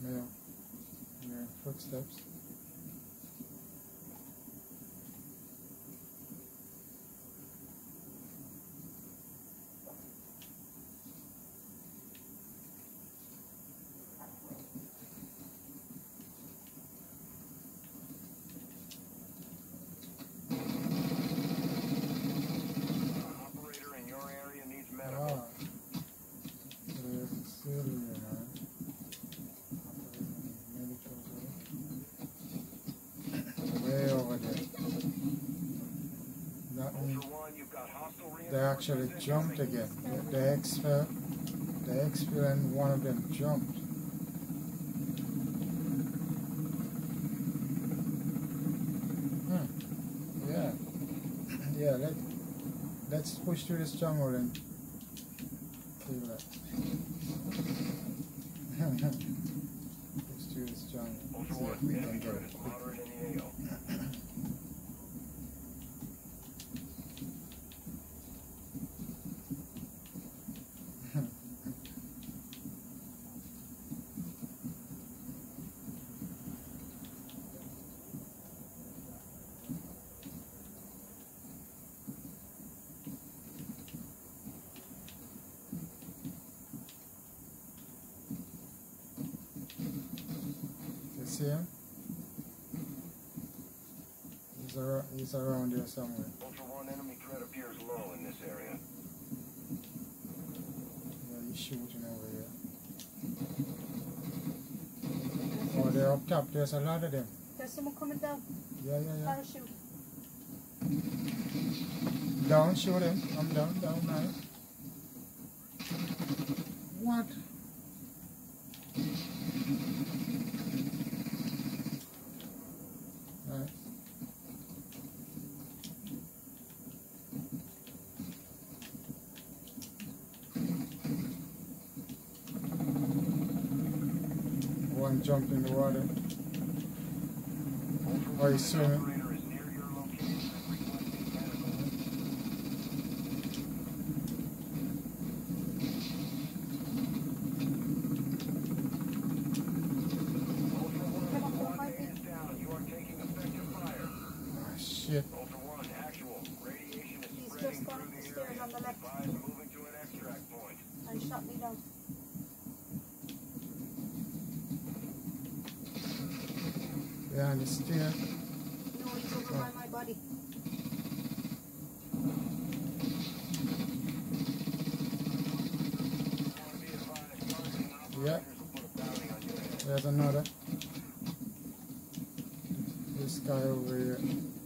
Yeah. Yeah. Footsteps. Operator in your area needs medical. Ah. There's a civilian, man. Medical, way over there. That means Ultra One, you've got hostile they actually jumped again. The exfil and one of them jumped. Yeah. Yeah, let's push through this jungle and kill that. Push through this jungle. Ultra See if One, we can enemy get threat it is quick. moderate in the AO. You see him? He's around here somewhere. Ultra One, enemy threat appears low in this area. Yeah, he's shooting over here. Oh, they're up top. There's a lot of them. There's someone coming down. Yeah, yeah, yeah. Parachute. Down, shoot him. I'm down now. What? Nice. One jumped in the water. Oh, he's swimming. Operator is near your location and requesting medical. Ultra One, squad mate is down. You are taking effective fire. Oh, shit. Ultra One, actual. Radiation is He's spreading just gone through up the the stairs area. on the left. Advise moving to an extract point. And shot me down. Behind the stair. No, he's over by my body. Be advised, targeting Yeah. operators will put a bounty on your head. There's another. This guy over here.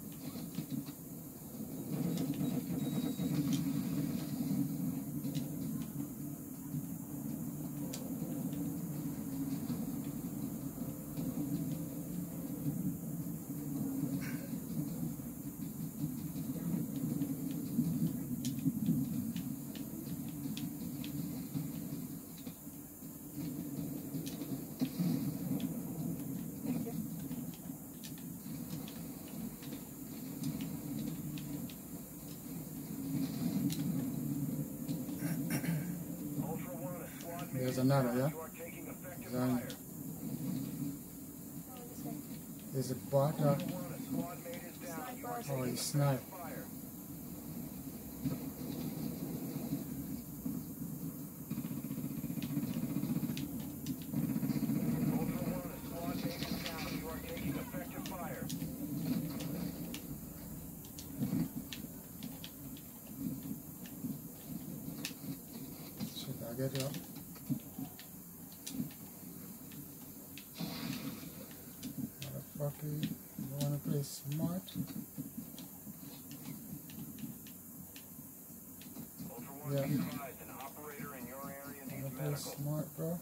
Ultra One, a squad mate There's is another, down. yeah? You are taking effective Down. fire. Oh, this way. Is it bot or? Ultra One, a squad mate is down. You are Oh, taking he effective sniped. fire. Ultra One, a squad mate is down. You are taking effective fire. Shit, I get you. Motherfucker, you wanna play smart? Ultra One, Yeah. be advised, an operator in your area Wanna needs play medical. smart, bro?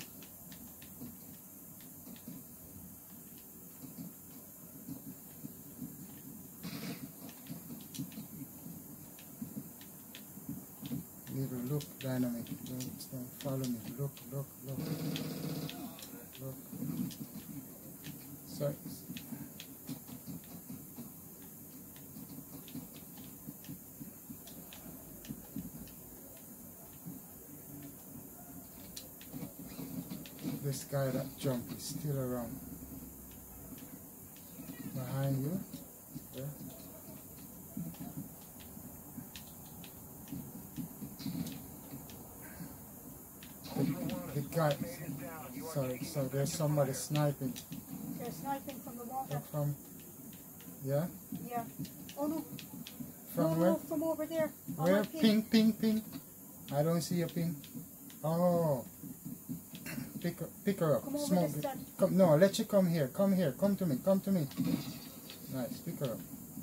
Need to look dynamic. Don't follow me. Look. Look. So, this guy that jumped is still around. Behind you. Yeah. The guy. So there's somebody sniping. They're sniping from the water. From. Yeah. Yeah. Oh no. From no, where? no, from over there. On Where? my ping. Ping. I don't see a ping. Oh. Pick her up. Come over Smoke this it. side. Come, no, let you come here. Come here. Come to me. Nice. Pick her up.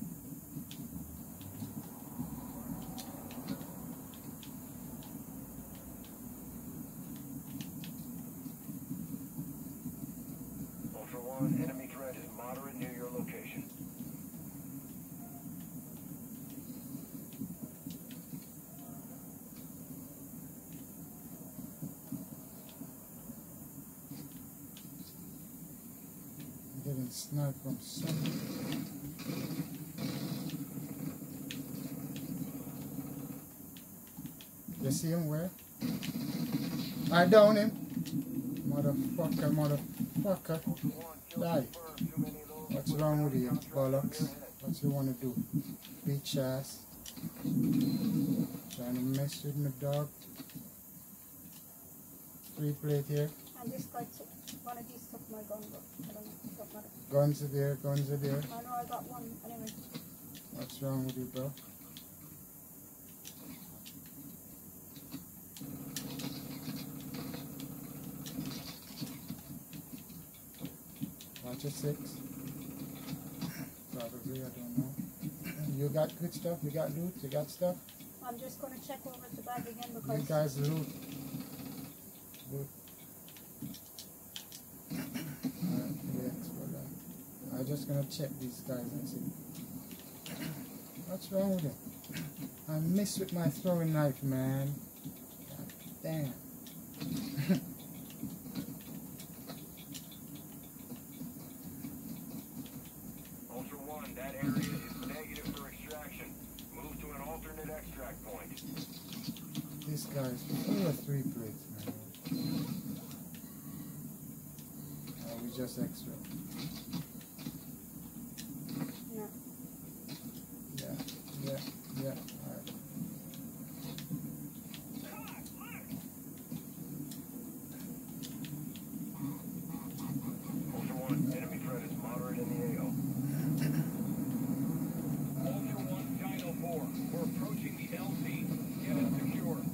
Ultra One, enemy threat is moderate near your location. Getting sniped from somewhere. You see him where? I down him. Motherfucker. Die. What's wrong with you, bollocks? What you wanna do? Bitch ass. Trying to mess with my dog. 3 plate here. And this guy took one of these, took my gun, but I don't know. It don't matter. Guns are there. I know I got one anyway. What's wrong with you, bro? Watch your 6. Probably, I don't know. You got good stuff? You got loot? You got stuff? I'm just going to check over the bag again You because guys loot. I'm just gonna check these guys and see. What's wrong with it? I miss with my throwing knife, man. God damn. Ultra One, that area is negative for extraction. Move to an alternate extract point. These guys, 2 or 3 plates, man. Oh, we just extra. no. Yeah. Alright. Ultra One, enemy threat is moderate in the AO. Ultra One, Dino 4. We're approaching the LZ. Get it secure.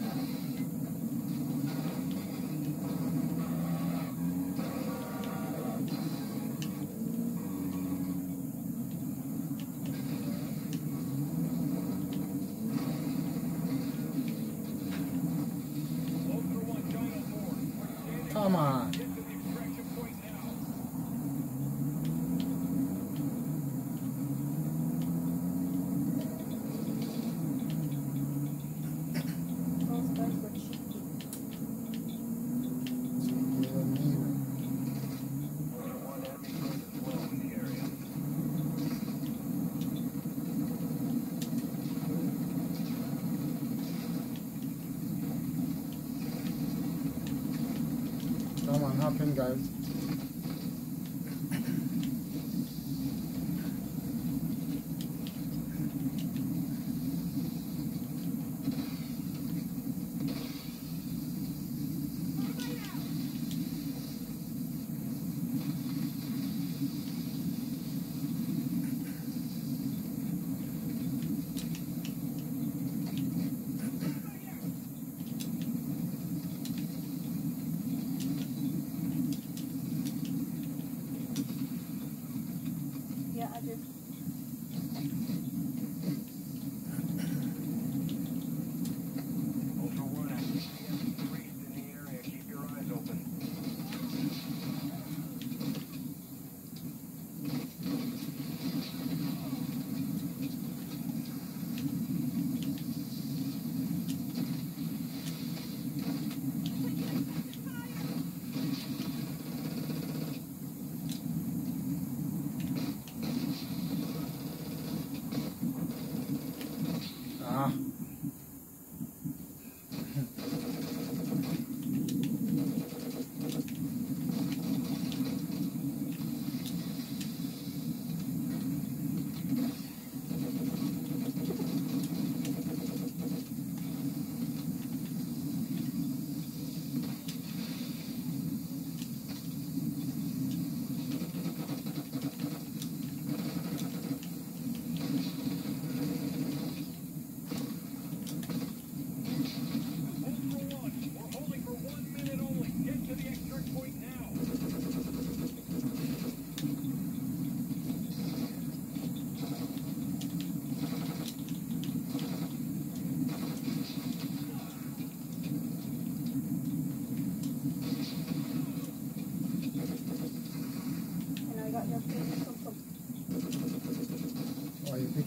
Ultra One, Dino 4. We're standing. Come on. Get to the extraction point now. Those guys were cheeky. Ultra One, enemy threat is low in the area. Come on, hop in, guys.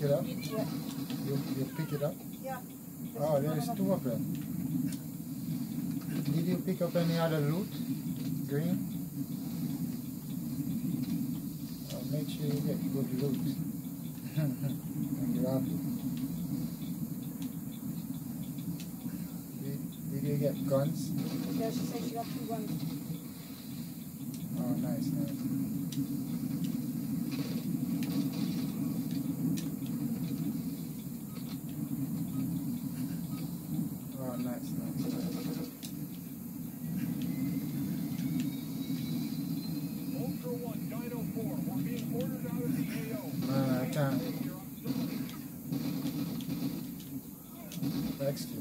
it up? Yeah. You pick it up? Yeah. Oh, there's two of them. Did you pick up any other loot? Green? Make sure you get good loot. And grab it. Did you get guns? Yeah, she said she got 2 guns. Oh, nice, nice. Oh, nice, nice. Ultra One, Dino 4, we're being ordered out of the AO. Man, I can't. Excuse.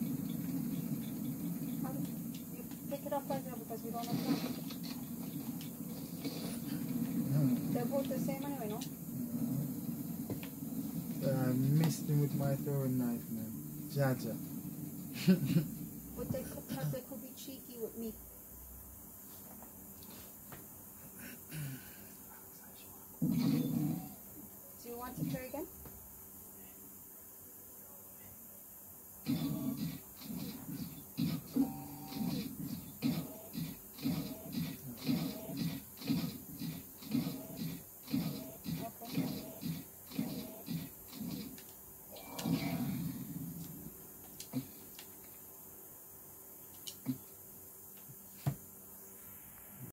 You pick it up right now because we don't have time. They're both the same anyway, no? I missed him with my throwing knife, man. Jaja.